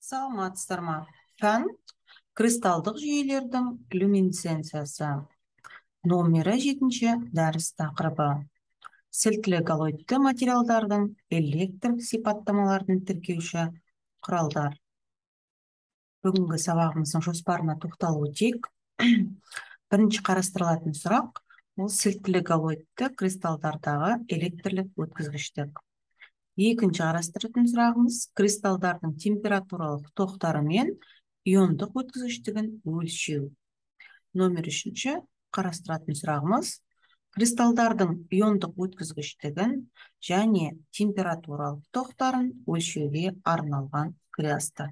Саламатсыздар ма? Пән кристалдық жүйелердің люминесценциясы. Номері 7-ші дәріс тақырыбы. Сілтілі галоидты материалдардың электр сипаттамаларын тіркеуші құралдар. Бүгінгі сабағымыздың жоспарына тоқталып өтейік. Бірінші қарастырылатын сұрақ ол сілтілі галоидты кристалдардағы электрлік өткізгіштік. Екінші қарастыратын сұрағымыз кристалдардың температуралық тоқтары мен иондық өткізгіштігін өлшеу. Номер 3-ші қарастыратын сұрағымыз кристалдардың иондық өткізгіштігін және температуралық тоқтарын өлшеуге арналған қиястар.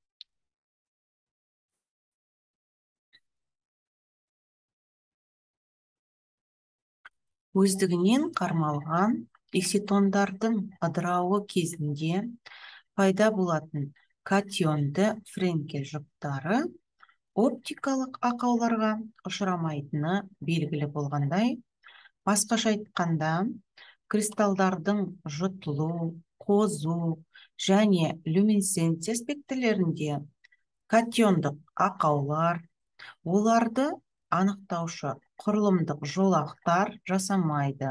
Өздігінен қармалған экситондардың ыдырауы кезінде пайда болатын катионды френкель жұптары оптикалық ақауларға ұшырамайтыны белгілі болғандай, басқаша айтқанда, кристалдардың жұтылу, қозу және люминесценция спектрлерінде катиондық ақаулар оларды анықтаушы құрылымдық жолақтар жасамайды.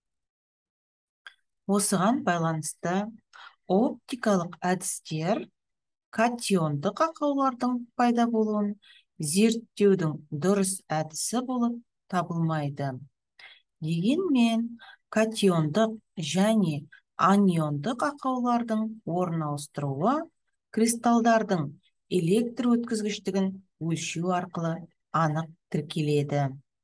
Осыған байланысты оптикалық әдістер катиондық ақаулардың пайда болуын зерттеудің дұрыс әдісі болып табылмайды. Дегенмен, катиондық және аниондық ақаулардың орын ауыстыруы кристалдардың электр өткізгіштігін өлшеу арқылы анық тіркеледі.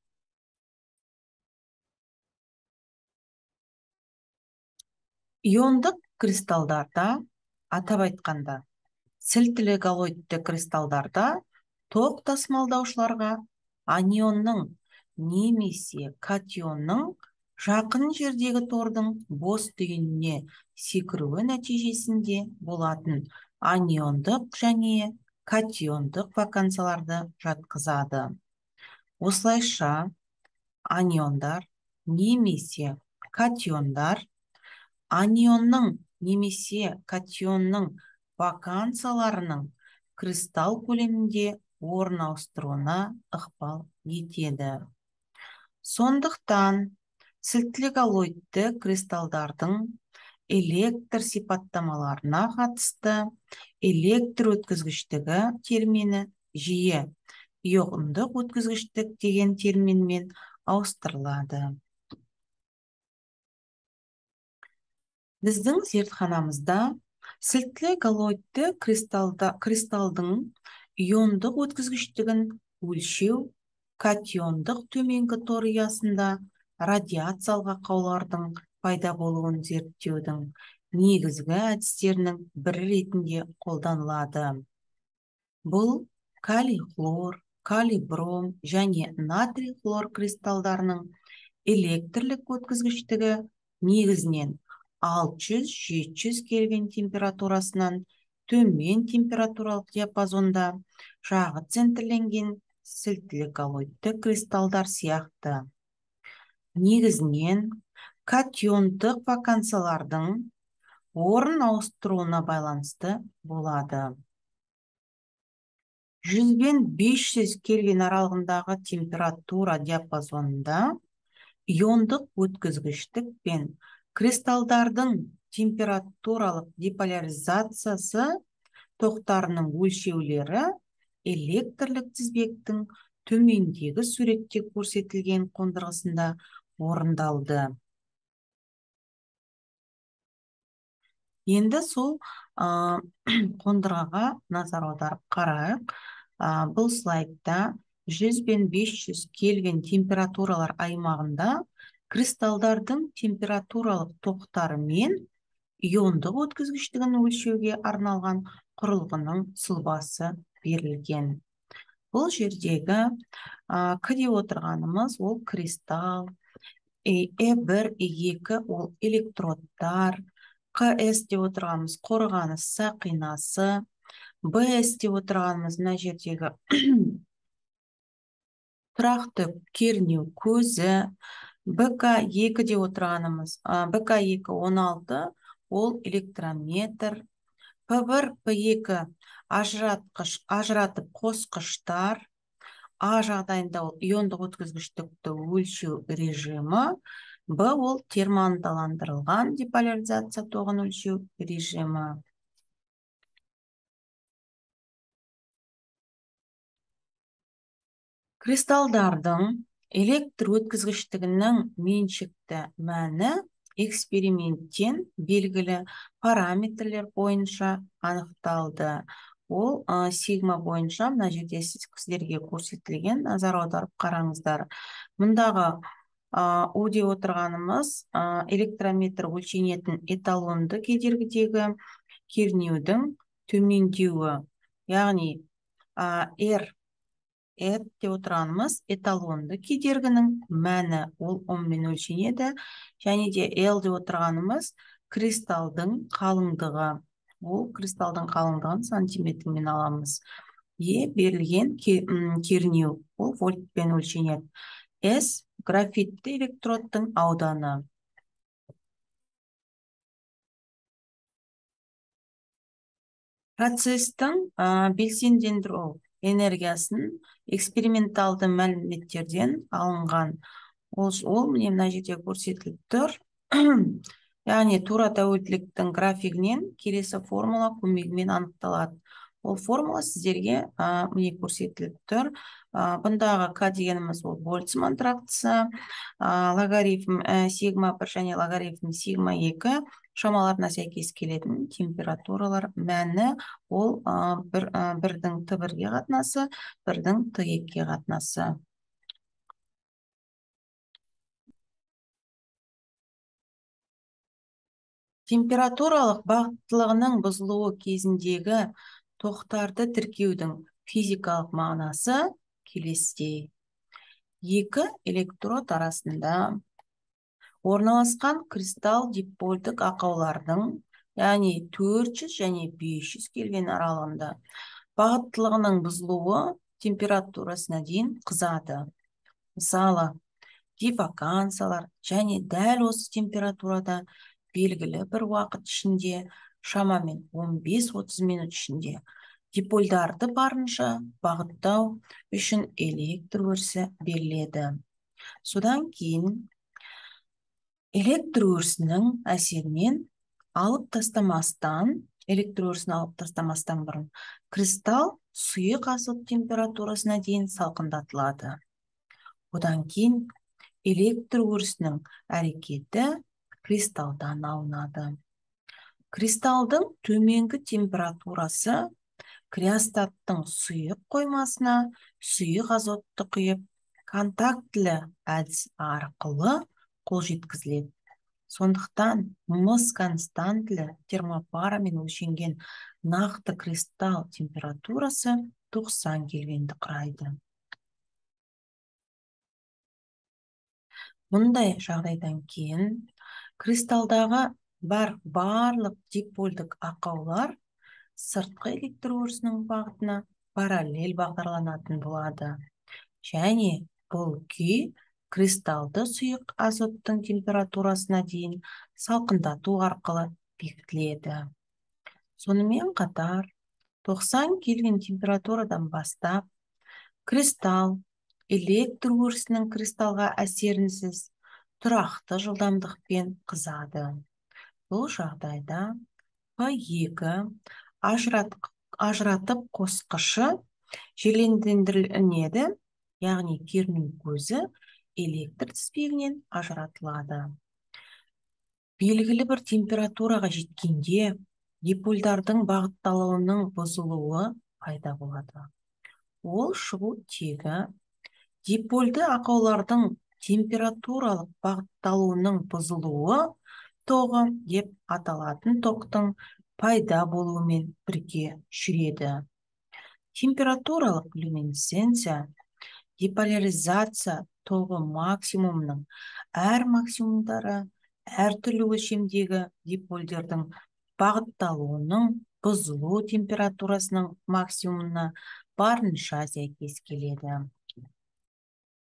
Иондық кристалдарда, атап айтқанда, сілтілі галоидты кристалдарда тоқ тасымалдаушыларға анионның немесе катионның жақын жердегі тордың бос түйініне секіруі нәтижесінде болатын аниондық және катиондық вакансияларды жатқызады. Осылайша, аниондар немесе катиондар анионның немесе катионның вакансияларының кристалл көлемінде орын ауыстыруына ықпал етеді. Сондықтан, сілтілі галоидты кристалдардың электр сипаттамаларына қатысты электр өткізгіштігі термині жиі иондық өткізгіштік деген терминмен ауыстырылады. Біздің зертханамызда сілтілі галоидты кристалдың иондық өткізгіштігін өлшеу катиондық төменгі тор ұясында радиациялық ақаулардың пайда болуын зерттеудің негізгі әдістерінің бірі ретінде қолданылады. Бұл калий хлор, калий бром және натрий хлор кристалдарының электрлік өткізгіштігі негізінен 600-700 кельвин температурасынан төмен температуралық диапазонда жағы центрленген сілтілі галоидты кристалдар сияқты. Негізінен катиондық вакансиялардың орын ауыстыруына байланысты болады. 100-500 кельвин аралығындағы температура диапазонында иондық өткізгіштік пен кристалдардың температуралық деполяризациясы тоқтарының өлшеулері электрлік тізбектің төмендегі суретте көрсетілген қондырғысында орындалды. Енді сол қондырғыға назар аударып қарайық. Бұл слайдта 100-500 кельвин температуралар аймағында кристалдардың температуралық тоқтары мен иондық өткізгіштігін өлшеуге арналған құрылғының сұлбасы берілген. Бұл жердегі К деп отырғанымыз ол кристалл, Е1, Е2 ол электродтар, КС деп отырғанымыз қорғаныс сақинасы, БС деп отырғанымыз мына жердегі тұрақты кернеу көзі, БК2 деп отырғанымыз, БК2 16 ол электрометр, P1, P2 ажыратып қосқыштар. А жағдайында ол иондық өткізгіштікті өлшеу режимі. Б ол термоанталандырылған деполяризация тоғын өлшеу режимі. Кристалдардың электр өткізгіштігінің меншікті мәні эксперименттен белгілі параметрлер бойынша анықталды. Ол сигма бойынша мына жерде сіздерге көрсетілген, назар аударып қараңыздар. Мұндағы У деп отырғанымыз электрометр өлшенетін эталонды кедергідегі кернеудің төмендеуі, яғни R деп отырғанымыз эталонды кедергінің мәні, ол оммен өлшенеді. Және де L деп отырғанымыз кристалдың қалыңдығы. Ол кристалдың қалыңдығын сантиметрмен аламыз. Е берілген кернеу, ол вольтпен өлшенеді. S графитті электродтың ауданы. Процестің белсендендіру энергиясын эксперименталды мәліметтерден алынған. Ол міне мына жерде көрсетіліп тұр. Яғни тура тәуелділіктің графигінен келесі формула көмегімен анықталады. Ол формула сіздерге міне көрсетіліп тұр. Бұндағы К дегеніміз ол Больцман трактісі, логарифм сигма 1 және логарифм сигма 2 шамаларына сәйкес келетін температуралар мәні, ол бірдің Т1-ге қатынасы, бірдің Т2-ге қатынасы. Температуралық бағыттылығының бұзылуы кезіндегі тоқтарды тіркеудің физикалық мағынасы келесідей. Екі электрод арасында орналасқан кристалл дипольдік ақаулардың, яғни 400 және 500 кельвин аралығында бағыттылығының бұзылуы температурасына дейін қызады. Мысалы, дивакансалар және дәл осы температурада белгілі бір уақыт ішінде, шамамен 15-30 минут ішінде дипольдарды барынша бағыттау үшін электр өрісі беріледі. Содан кейін электр өрісінің әсерімен электр өрісін алып тастамастан бұрын кристалл сұйық азот температурасына дейін салқындатылады. Одан кейін электр өрісінің әрекеті кристалдан алынады. Кристалдың төменгі температурасы криостаттың сұйық қоймасына сұйық азотты құйып, контактілі әдіс арқылы қол жеткізіледі. Сондықтан мыс константлі термопарамен өлшенген нақты кристалл температурасы 90 кельвинді құрайды. Мұндай жағдайдан кейін кристалдағы барлық дипольдік ақаулар сыртқы электр өрісінің бағытына параллель бағдарланатын болады. Және бұл күй кристалды сұйық азоттың температурасына дейін салқындату арқылы бекітіледі. Сонымен қатар 90 кельвин температурадан бастап кристалл электр өрісінің кристалға әсерінсіз тұрақты жылдамдықпен қызады. Бұл жағдайда P2 ажыратып қосқышы жерлендіріледі, яғни кернеу көзі электр тізбегінен ажыратылады. Белгілі бір температураға жеткенде дипольдардың бағытталуының бұзылуы пайда болады. Ол шығу тегі дипольді ақаулардың температуралық бағытталуының бұзылуы тоғы деп аталатын тоқтың пайда болуымен бірге жүреді. Температуралық люминесценция деполяризация тоғы максимумның әр максимумдары әртүрлі өлшемдегі дипольдердің бағытталуының бұзылу температурасының максимумына барынша сәйкес келеді.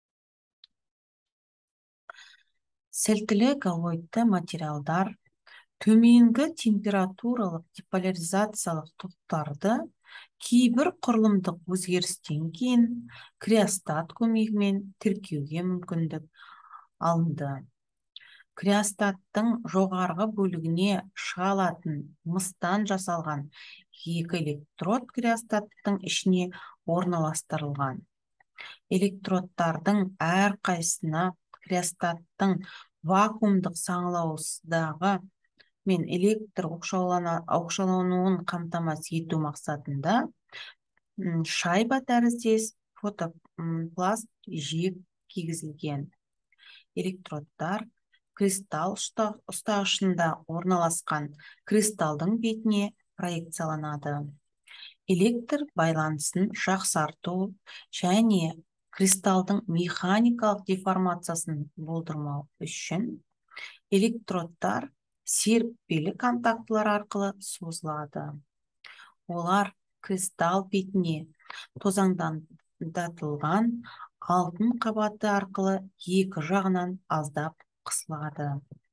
Сілтілі коллоидты материалдар төменгі температуралық деполяризациялық токтарды кейбір құрылымдық өзгерістен кейін криостат көмегімен тіркеуге мүмкіндік алынды. Криостаттың жоғарғы бөлігіне шыға алатын мыстан жасалған екі электрод криостаттың ішіне орналастырылған. Электродтардың әрқайсысына криостаттың вакуумдық саңылаусыздағы мен электр оқшаулануын қамтамасыз ету мақсатында шайба тәріздес фотопласт жиек кигізілген. Электродтар кристалл ұстағышында орналасқан кристалдың бетіне проекцияланады. Электр байланысын жақсарту және кристалдың механикалық деформациясын болдырмау үшін электродтар серіппелі контактылар арқылы созылады. Олар кристалл бетіне тозаңдатылған алтын қабаты арқылы екі жағынан аздап қысылады.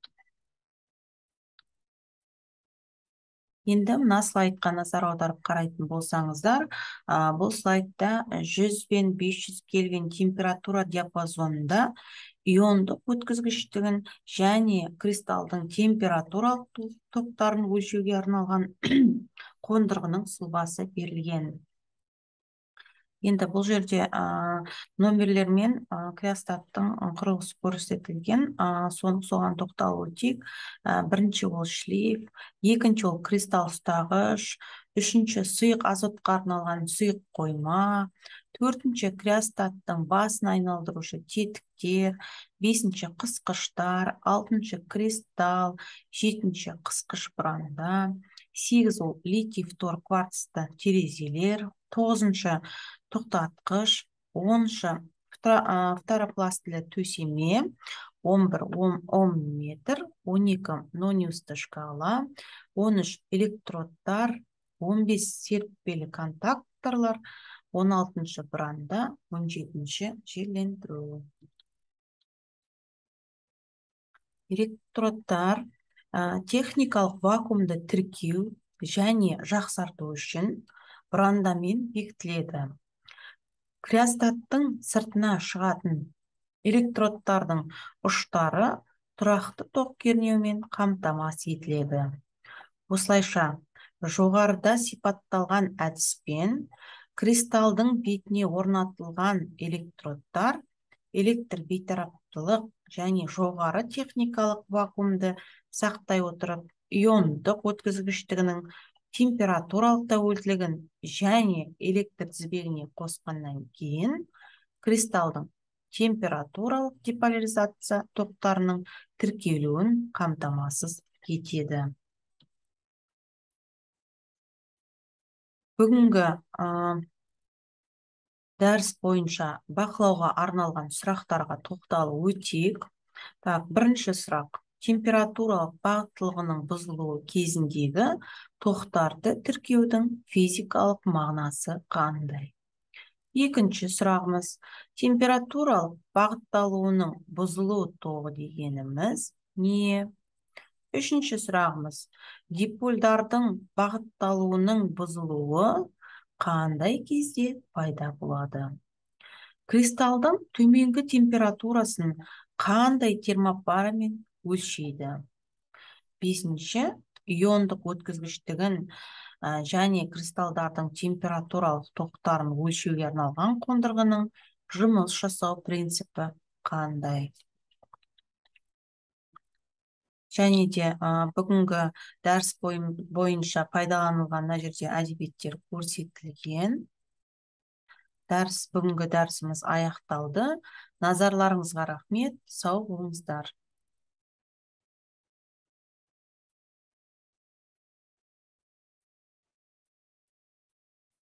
Енді мына слайдқа назар аударып қарайтын болсаңыздар, бұл слайдта 100 пен 500 кельвин температура диапазонында иондық өткізгіштігін және кристалдың температуралық токтарын өлшеуге арналған қондырғының сұлбасы берілген. Енді бұл жерде номерлер мен криостаттың құрылғысы көрсетілген, соған тоқталып өтейік. Бірінші ол шлейф, екінші ол кристалл ұстағыш, үшінші сұйық азотқа арналған сұйық қойма, төртінші криостаттың басын айналдырушы тетіктер, бесінші қысқыштар, алтыншы кристалл, жетінші қысқыш бұранда, 8 ол литий фтор кварцты терезелер, 9-шы тоқтатқыш, 10-шы фторопластілі төсеме, 11 омметр, 12 нониусты шкала, 13 электродтар, 15 серіппелі контакторлар, 16-шы бұранда, 17-ші жерлендіру. Электродтар техникалық вакуумды тіркеу және жақсарту үшін бұрандамен бекітіледі. Криостаттың сыртына шығатын электродтардың ұштары тұрақты ток кернеумен қамтамасыз етіледі. Осылайша, жоғарыда сипатталған әдіспен кристалдың бетіне орнатылған электродтар электр бейтараптылық және жоғары техникалық вакуумды сақтай отырып, иондық өткізгіштігінің температуралық тәуелділігін және электр тізбегіне қосқаннан кейін кристалдың температуралық деполяризация токтарының тіркелуін қамтамасыз етеді. Бүгінгі дәріс бойынша бақылауға арналған сұрақтарға тоқталып өтейік. Бірінші сұрақ. Температуралық бағыттылығының бұзылуы кезіндегі токтарды тіркеудің физикалық мағынасы қандай? Екінші сұрағымыз. Температуралық бағытталуының бұзылуы тоғы дегеніміз не? Үшінші сұрағымыз. Дипольдардың бағытталуының бұзылуы қандай кезде пайда болады? Кристалдың төменгі температурасын қандай термопарамен өлшейді? Бесінші, иондық өткізгіштігін және кристалдардың температуралық токтарын өлшеуге арналған қондырғының жұмыс жасау принципі қандай? Және де бүгінгі дәріс бойынша пайдаланылған мына жерде әдебиеттер көрсетілген. Бүгінгі дәрісіміз аяқталды. Назарларыңызға рахмет, сау болыңыздар.